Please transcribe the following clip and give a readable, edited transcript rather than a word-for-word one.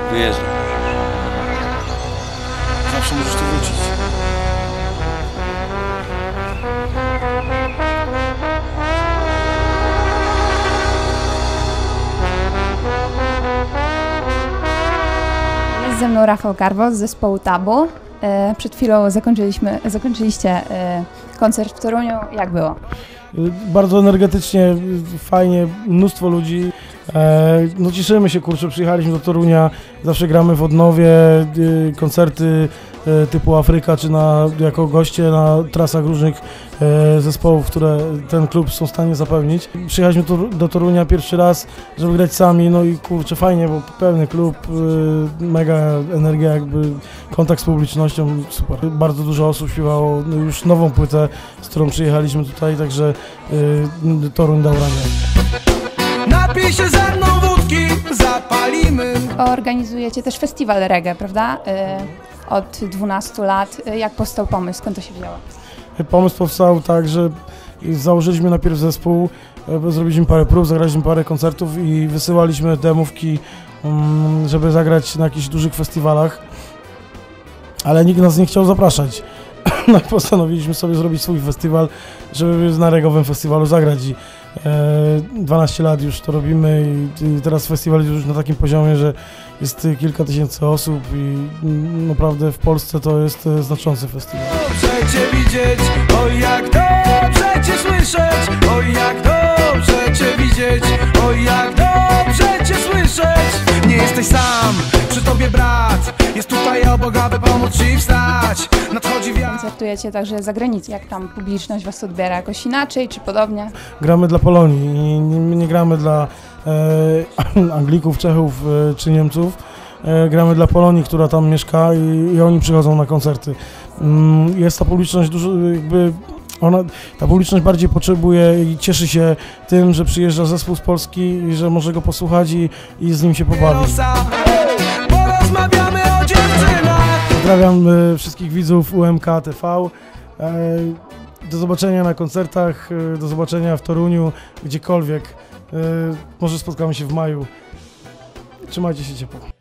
wyjeżdżam. Zawsze możesz tu wrócić. Jest ze mną Rafał Karwo z zespołu Tabu. Przed chwilą zakończyliście koncert w Toruniu. Jak było? Bardzo energetycznie, fajnie, mnóstwo ludzi. No cieszymy się, kurczę, przyjechaliśmy do Torunia, zawsze gramy w Odnowie, koncerty typu Afryka, czy jako goście na trasach różnych zespołów, które ten klub są w stanie zapewnić. Przyjechaliśmy do Torunia pierwszy raz, żeby grać sami, no i kurczę, fajnie, bo pełny klub, mega energia, jakby kontakt z publicznością, super. Bardzo dużo osób śpiewało już nową płytę, z którą przyjechaliśmy tutaj, także Toruń dał radę. Napij się ze mną wódki, zapalimy. Organizujecie też festiwal reggae, prawda? Od 12 lat. Jak powstał pomysł? Skąd to się wzięło? Pomysł powstał tak, że założyliśmy najpierw zespół, zrobiliśmy parę prób, zagraliśmy parę koncertów i wysyłaliśmy demówki, żeby zagrać na jakichś dużych festiwalach, ale nikt nas nie chciał zapraszać. No i postanowiliśmy sobie zrobić swój festiwal, żeby na reggae'owym festiwalu zagrać. I 12 lat już to robimy i teraz festiwal jest już na takim poziomie, że jest kilka tysięcy osób i naprawdę w Polsce to jest znaczący festiwal. Dobrze Cię widzieć, oj jak dobrze Cię słyszeć, oj jak dobrze Cię widzieć, oj jak dobrze Cię słyszeć. Nie jesteś sam, przy Tobie brat, jest tutaj obok, aby pomóc Ci wstać. Nadchodzi wiatr. Koncertujecie także za granicą. Jak tam publiczność was odbiera? Jakoś inaczej czy podobnie? Gramy dla Polonii i nie gramy dla Anglików, Czechów czy Niemców. Gramy dla Polonii, która tam mieszka i oni przychodzą na koncerty. Jest ta publiczność dużo, jakby ta publiczność bardziej potrzebuje i cieszy się tym, że przyjeżdża zespół z Polski i że może go posłuchać i z nim się pobawić. Porozmawiamy o dziewczynach. Pozdrawiam wszystkich widzów UMK TV. Do zobaczenia na koncertach, do zobaczenia w Toruniu, gdziekolwiek. Może spotkamy się w maju. Trzymajcie się ciepło.